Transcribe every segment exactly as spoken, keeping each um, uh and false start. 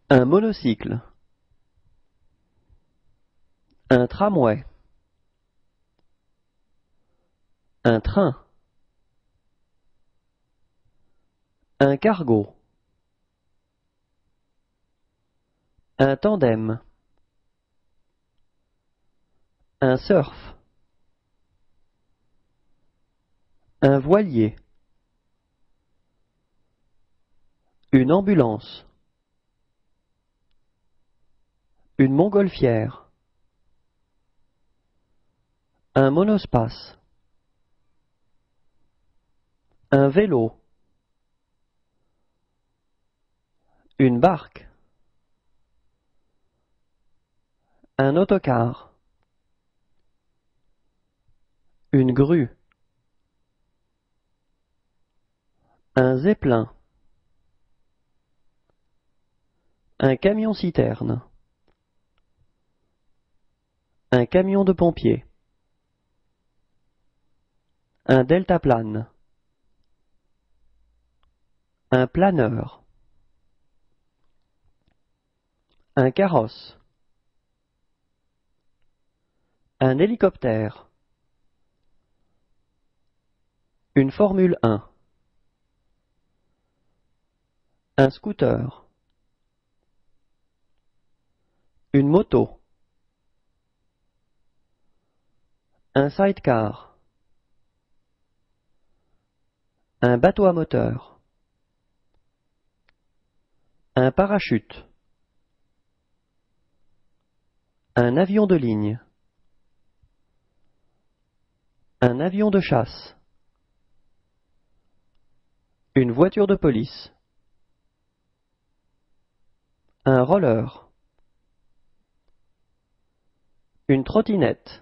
Un monocycle. Un tramway. Un train. Un cargo. Un tandem. Un surf. Un voilier. Une ambulance. Une montgolfière. Un monospace. Un vélo. Une barque. Un autocar. Une grue. Un zeppelin. Un camion-citerne. Un camion de pompier. Un deltaplane. Un planeur. Un carrosse. Un hélicoptère. Une Formule un. Un scooter. Une moto. Un sidecar. Un bateau à moteur. Un parachute. Un avion de ligne. Un avion de chasse. Une voiture de police. Un roller. Une trottinette.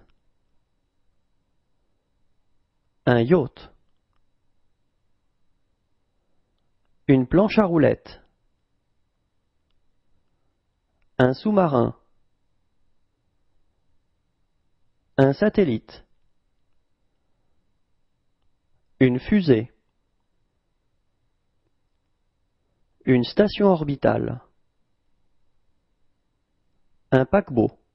Un yacht. Une planche à roulettes. Un sous-marin. Un satellite. Une fusée. Une station orbitale. Un paquebot.